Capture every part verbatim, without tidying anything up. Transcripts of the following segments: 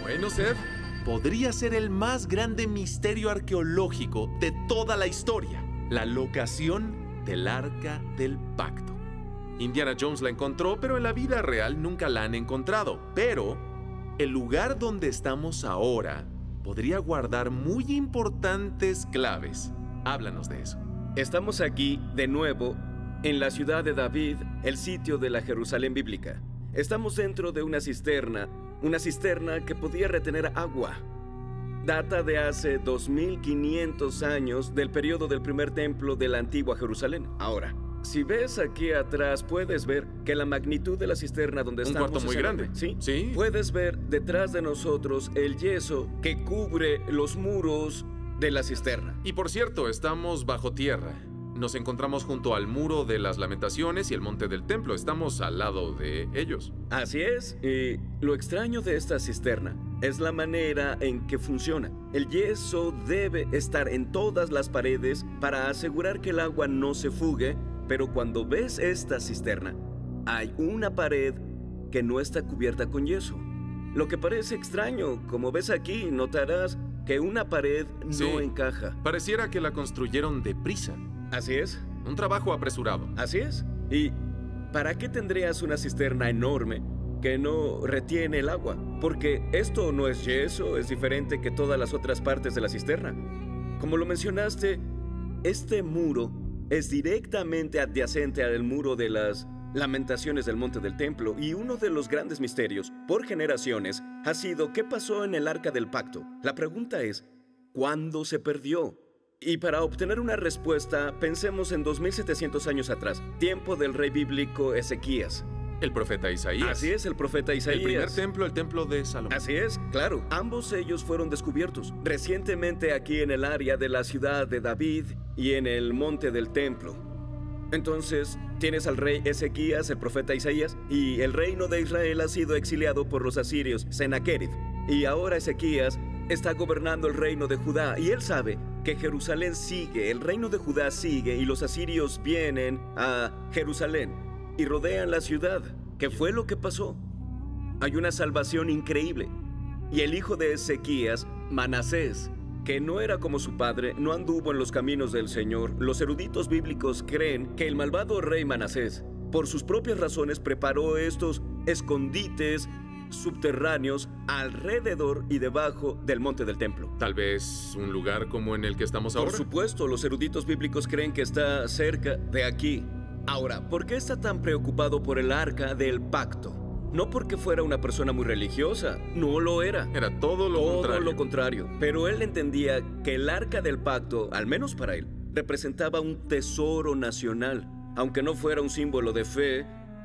Bueno, Seth, podría ser el más grande misterio arqueológico de toda la historia. La locación del Arca del Pacto. Indiana Jones la encontró, pero en la vida real nunca la han encontrado. Pero el lugar donde estamos ahora podría guardar muy importantes claves. Háblanos de eso. Estamos aquí, de nuevo, en la ciudad de David, el sitio de la Jerusalén bíblica. Estamos dentro de una cisterna, una cisterna que podía retener agua. Data de hace dos mil quinientos años del periodo del primer templo de la antigua Jerusalén. Ahora, si ves aquí atrás, puedes ver que la magnitud de la cisterna donde Un estamos cuarto muy es grande. enorme. ¿Sí? Sí. Puedes ver detrás de nosotros el yeso que cubre los muros de la cisterna. Y por cierto, estamos bajo tierra. Nos encontramos junto al muro de las Lamentaciones y el monte del templo. Estamos al lado de ellos. Así es, y lo extraño de esta cisterna es la manera en que funciona. El yeso debe estar en todas las paredes para asegurar que el agua no se fugue, pero cuando ves esta cisterna, hay una pared que no está cubierta con yeso. Lo que parece extraño, como ves aquí, notarás que una pared no Sí. encaja. Pareciera que la construyeron deprisa. Así es, Un trabajo apresurado. así es. ¿Y para qué tendrías una cisterna enorme que no retiene el agua? Porque esto no es yeso, es diferente que todas las otras partes de la cisterna. Como lo mencionaste, este muro es directamente adyacente al muro de las Lamentaciones del Monte del Templo, y uno de los grandes misterios por generaciones ha sido ¿qué pasó en el Arca del Pacto? La pregunta es, ¿cuándo se perdió? Y para obtener una respuesta, pensemos en dos mil setecientos años atrás, tiempo del rey bíblico Ezequías. El profeta Isaías. Así es, el profeta Isaías. El primer templo, el templo de Salomón. Así es, claro. Ambos ellos fueron descubiertos recientemente aquí en el área de la ciudad de David y en el monte del templo. Entonces, tienes al rey Ezequías, el profeta Isaías, y el reino de Israel ha sido exiliado por los asirios, Sennacherib. Y ahora Ezequías está gobernando el reino de Judá, y él sabe que Jerusalén sigue, el reino de Judá sigue, y los asirios vienen a Jerusalén y rodean la ciudad. ¿Qué fue lo que pasó? Hay una salvación increíble. Y el hijo de Ezequías, Manasés, que no era como su padre, no anduvo en los caminos del Señor. Los eruditos bíblicos creen que el malvado rey Manasés, por sus propias razones, preparó estos escondites subterráneos alrededor y debajo del monte del templo. Tal vez un lugar como en el que estamos Por ahora. supuesto, los eruditos bíblicos creen que está cerca de aquí. Ahora, ¿por qué está tan preocupado por el Arca del Pacto? No porque fuera una persona muy religiosa, no lo era. Era todo lo Todo contrario. lo contrario. Pero él entendía que el Arca del Pacto, al menos para él, representaba un tesoro nacional. Aunque no fuera un símbolo de fe,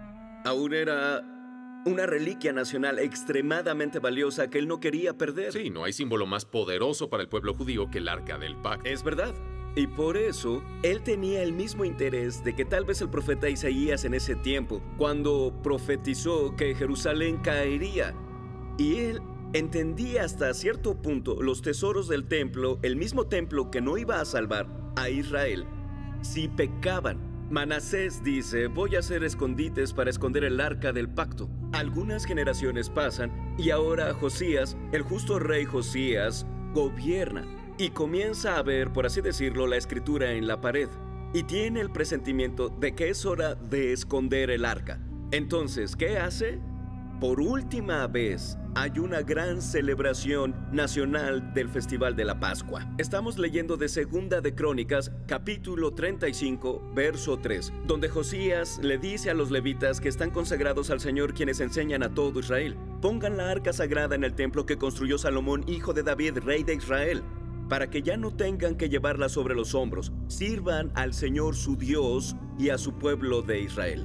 aún era una reliquia nacional extremadamente valiosa que él no quería perder. Sí, no hay símbolo más poderoso para el pueblo judío que el Arca del Pacto. Es verdad. Y por eso, él tenía el mismo interés de que tal vez el profeta Isaías en ese tiempo, cuando profetizó que Jerusalén caería, y él entendía hasta cierto punto los tesoros del templo, el mismo templo que no iba a salvar a Israel, si pecaban. Manasés dice, voy a hacer escondites para esconder el arca del pacto. Algunas generaciones pasan y ahora Josías, el justo rey Josías, gobierna. Y comienza a ver, por así decirlo, la escritura en la pared. Y tiene el presentimiento de que es hora de esconder el arca. Entonces, ¿qué hace? Por última vez, hay una gran celebración nacional del Festival de la Pascua. Estamos leyendo de Segunda de Crónicas, capítulo treinta y cinco, verso tres, donde Josías le dice a los levitas que están consagrados al Señor, quienes enseñan a todo Israel: pongan la arca sagrada en el templo que construyó Salomón, hijo de David, rey de Israel, para que ya no tengan que llevarla sobre los hombros. Sirvan al Señor su Dios y a su pueblo de Israel.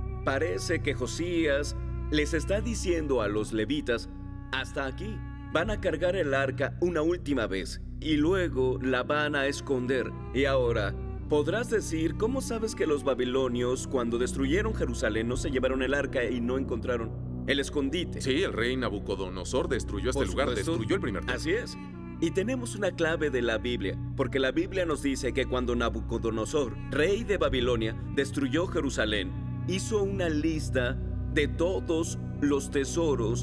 Parece que Josías les está diciendo a los levitas: hasta aquí, van a cargar el arca una última vez y luego la van a esconder. Y ahora, podrás decir, ¿cómo sabes que los babilonios, cuando destruyeron Jerusalén, no se llevaron el arca y no encontraron el escondite? Sí, el rey Nabucodonosor destruyó este Por lugar, supuesto. destruyó el primer templo. Así es. Y tenemos una clave de la Biblia, porque la Biblia nos dice que cuando Nabucodonosor, rey de Babilonia, destruyó Jerusalén, hizo una lista de todos los tesoros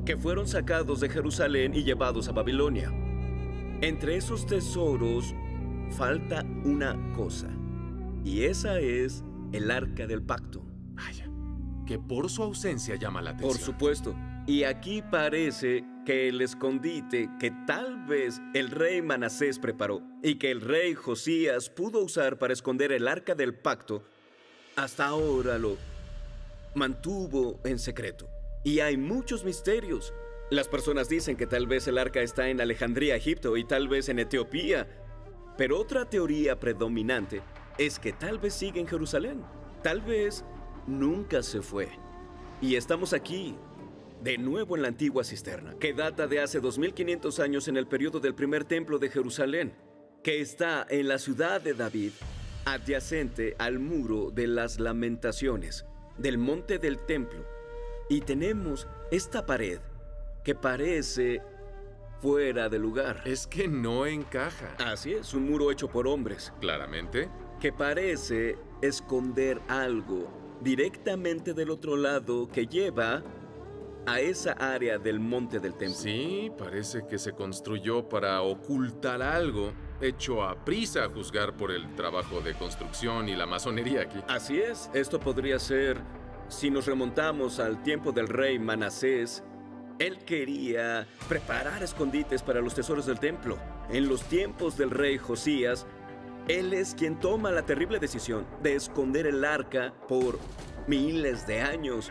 que fueron sacados de Jerusalén y llevados a Babilonia. Entre esos tesoros falta una cosa, y esa es el Arca del Pacto. Vaya, que por su ausencia llama la atención. Por supuesto. Y aquí parece que el escondite que tal vez el rey Manasés preparó y que el rey Josías pudo usar para esconder el Arca del Pacto, hasta ahora lo mantuvo en secreto. Y hay muchos misterios. Las personas dicen que tal vez el arca está en Alejandría, Egipto, y tal vez en Etiopía. Pero otra teoría predominante es que tal vez sigue en Jerusalén. Tal vez nunca se fue. Y estamos aquí, de nuevo en la antigua cisterna, que data de hace dos mil quinientos años en el periodo del primer templo de Jerusalén, que está en la ciudad de David, adyacente al muro de las lamentaciones, del monte del templo. Y tenemos esta pared que parece fuera de lugar. Es que no encaja. Así es, un muro hecho por hombres. Claramente. Que parece esconder algo directamente del otro lado que lleva a esa área del monte del templo. Sí, parece que se construyó para ocultar algo, hecho a prisa a juzgar por el trabajo de construcción y la masonería aquí. Así es, esto podría ser, si nos remontamos al tiempo del rey Manasés, él quería preparar escondites para los tesoros del templo. En los tiempos del rey Josías, él es quien toma la terrible decisión de esconder el arca por miles de años.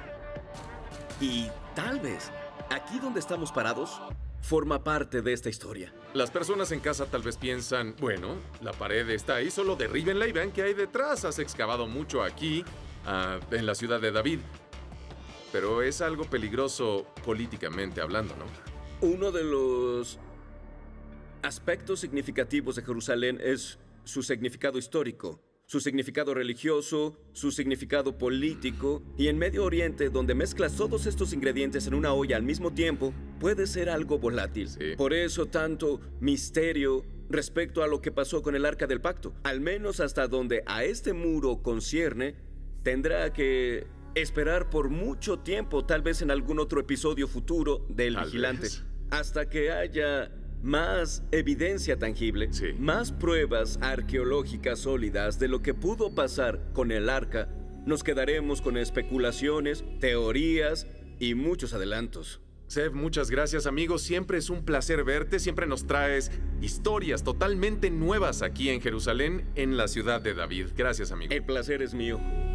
Y tal vez, aquí donde estamos parados, forma parte de esta historia. Las personas en casa tal vez piensan, bueno, la pared está ahí, solo derríbenla y vean qué hay detrás. Has excavado mucho aquí, uh, en la ciudad de David. Pero es algo peligroso políticamente hablando, ¿no? Uno de los aspectos significativos de Jerusalén es su significado histórico, su significado religioso, su significado político, y en Medio Oriente, donde mezclas todos estos ingredientes en una olla al mismo tiempo, puede ser algo volátil. Sí. Por eso tanto misterio respecto a lo que pasó con el Arca del Pacto. Al menos hasta donde a este muro concierne, tendrá que esperar por mucho tiempo, tal vez en algún otro episodio futuro del Tal Vigilante, vez. hasta que haya más evidencia tangible, Sí. más pruebas arqueológicas sólidas de lo que pudo pasar con el arca. Nos quedaremos con especulaciones, teorías y muchos adelantos. Seb, muchas gracias, amigo. Siempre es un placer verte. Siempre nos traes historias totalmente nuevas aquí en Jerusalén, en la ciudad de David. Gracias, amigo. El placer es mío.